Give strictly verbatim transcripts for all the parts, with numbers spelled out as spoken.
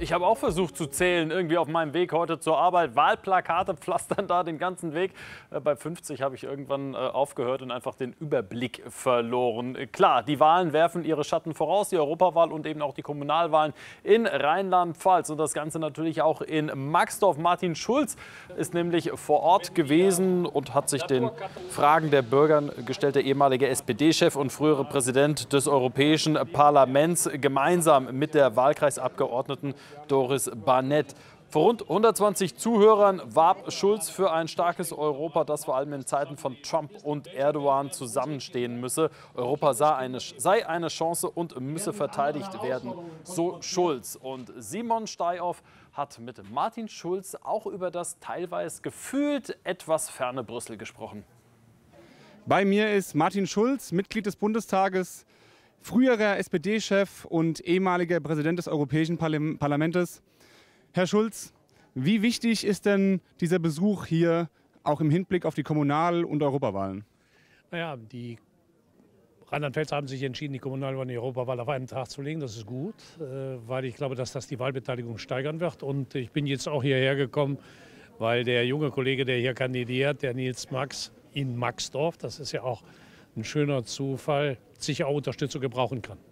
Ich habe auch versucht zu zählen, irgendwie auf meinem Weg heute zur Arbeit. Wahlplakate pflastern da den ganzen Weg. Bei fünfzig habe ich irgendwann aufgehört und einfach den Überblick verloren. Klar, die Wahlen werfen ihre Schatten voraus, die Europawahl und eben auch die Kommunalwahlen in Rheinland-Pfalz. Und das Ganze natürlich auch in Maxdorf. Martin Schulz ist nämlich vor Ort gewesen und hat sich den Fragen der Bürger gestellt. Der ehemalige S P D-Chef und frühere Präsident des Europäischen Parlaments gemeinsam mit der Wahlkreisabgeordneten Doris Barnett. Vor rund hundertzwanzig Zuhörern warb Schulz für ein starkes Europa, das vor allem in Zeiten von Trump und Erdogan zusammenstehen müsse. Europa sei eine, sei eine Chance und müsse verteidigt werden, so Schulz. Und Simon Steihoff hat mit Martin Schulz auch über das teilweise gefühlt etwas ferne Brüssel gesprochen. Bei mir ist Martin Schulz, Mitglied des Bundestages, früherer S P D-Chef und ehemaliger Präsident des Europäischen Parlaments. Herr Schulz, wie wichtig ist denn dieser Besuch hier auch im Hinblick auf die Kommunal- und Europawahlen? Naja, die Rheinland-Pfälzer haben sich entschieden, die Kommunalwahl und die Europawahl auf einen Tag zu legen. Das ist gut, weil ich glaube, dass das die Wahlbeteiligung steigern wird. Und ich bin jetzt auch hierher gekommen, weil der junge Kollege, der hier kandidiert, der Nils Max in Maxdorf, das ist ja auch ein schöner Zufall, sicher auch Unterstützung gebrauchen kann.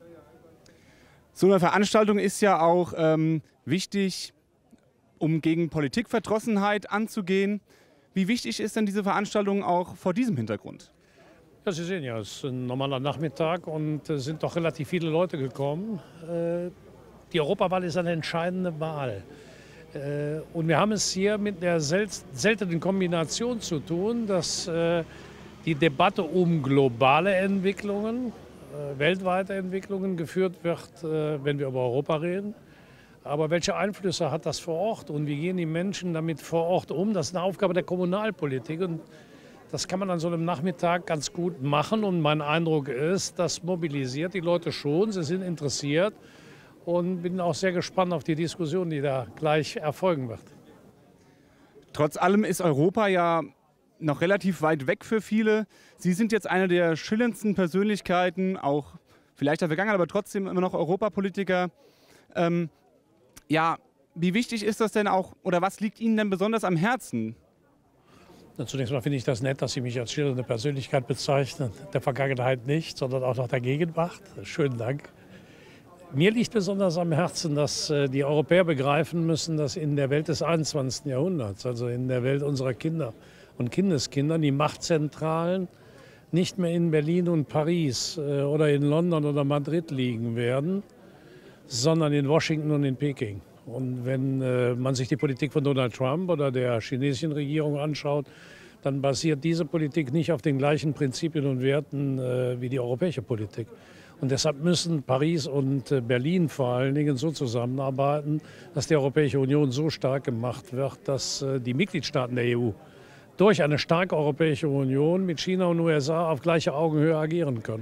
So eine Veranstaltung ist ja auch ähm, wichtig, um gegen Politikverdrossenheit anzugehen. Wie wichtig ist denn diese Veranstaltung auch vor diesem Hintergrund? Ja, Sie sehen ja, es ist ein normaler Nachmittag und es sind doch relativ viele Leute gekommen. Die Europawahl ist eine entscheidende Wahl. Und wir haben es hier mit der seltenen Kombination zu tun, dass die Debatte um globale Entwicklungen, weltweite Entwicklungen geführt wird, wenn wir über Europa reden. Aber welche Einflüsse hat das vor Ort und wie gehen die Menschen damit vor Ort um? Das ist eine Aufgabe der Kommunalpolitik und das kann man an so einem Nachmittag ganz gut machen. Und mein Eindruck ist, das mobilisiert die Leute schon, sie sind interessiert und bin auch sehr gespannt auf die Diskussion, die da gleich erfolgen wird. Trotz allem ist Europa ja noch relativ weit weg für viele. Sie sind jetzt eine der schillerndsten Persönlichkeiten, auch vielleicht der Vergangenheit, aber trotzdem immer noch Europapolitiker. Ähm, ja, wie wichtig ist das denn auch, oder was liegt Ihnen denn besonders am Herzen? Na, zunächst mal finde ich das nett, dass Sie mich als schillernde Persönlichkeit bezeichnen. Der Vergangenheit nicht, sondern auch noch der Gegenwart. Schönen Dank. Mir liegt besonders am Herzen, dass die Europäer begreifen müssen, dass in der Welt des einundzwanzigsten Jahrhunderts, also in der Welt unserer Kinder und Kindeskindern, die Machtzentralen nicht mehr in Berlin und Paris oder in London oder Madrid liegen werden, sondern in Washington und in Peking. Und wenn äh, man sich die Politik von Donald Trump oder der chinesischen Regierung anschaut, dann basiert diese Politik nicht auf den gleichen Prinzipien und Werten äh, wie die europäische Politik. Und deshalb müssen Paris und äh, Berlin vor allen Dingen so zusammenarbeiten, dass die Europäische Union so stark gemacht wird, dass äh, die Mitgliedstaaten der E U durch eine starke Europäische Union mit China und U S A auf gleicher Augenhöhe agieren können.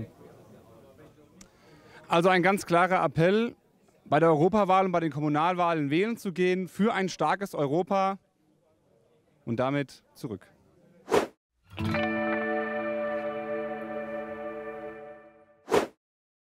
Also ein ganz klarer Appell, bei der Europawahl und bei den Kommunalwahlen wählen zu gehen für ein starkes Europa und damit zurück.